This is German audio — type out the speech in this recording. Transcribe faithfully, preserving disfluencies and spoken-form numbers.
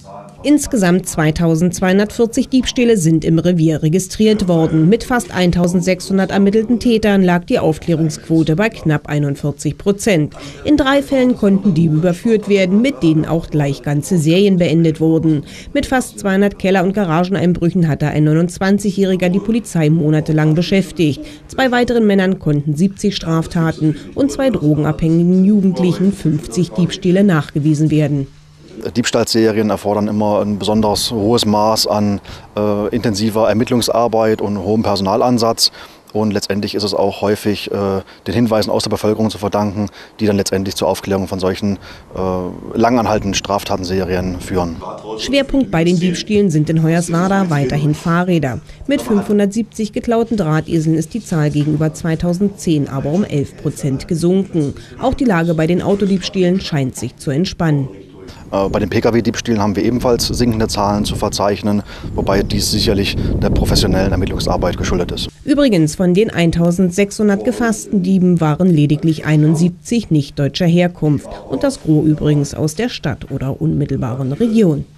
Insgesamt zweitausendzweihundertvierzig Diebstähle sind im Revier registriert worden. Mit fast eintausendsechshundert ermittelten Tätern lag die Aufklärungsquote bei knapp einundvierzig Prozent. In drei Fällen konnten Diebe überführt werden, mit denen auch gleich ganze Serien beendet wurden. Mit fast zweihundert Keller- und Garageneinbrüchen hatte ein neunundzwanzigjähriger die Polizei monatelang beschäftigt. Zwei weiteren Männern konnten siebzig Straftaten und zwei drogenabhängigen Jugendlichen fünfzig Diebstähle nachgewiesen werden. Diebstahlserien erfordern immer ein besonders hohes Maß an äh, intensiver Ermittlungsarbeit und hohem Personalansatz. Und letztendlich ist es auch häufig äh, den Hinweisen aus der Bevölkerung zu verdanken, die dann letztendlich zur Aufklärung von solchen äh, langanhaltenden Straftatenserien führen. Schwerpunkt bei den Diebstählen sind in Hoyerswerda weiterhin Fahrräder. Mit fünfhundertsiebzig geklauten Drahteseln ist die Zahl gegenüber zweitausendzehn aber um elf Prozent gesunken. Auch die Lage bei den Autodiebstählen scheint sich zu entspannen. Bei den Pkw-Diebstählen haben wir ebenfalls sinkende Zahlen zu verzeichnen, wobei dies sicherlich der professionellen Ermittlungsarbeit geschuldet ist. Übrigens, von den eintausendsechshundert gefassten Dieben waren lediglich einundsiebzig nicht deutscher Herkunft und das Gros übrigens aus der Stadt oder unmittelbaren Region.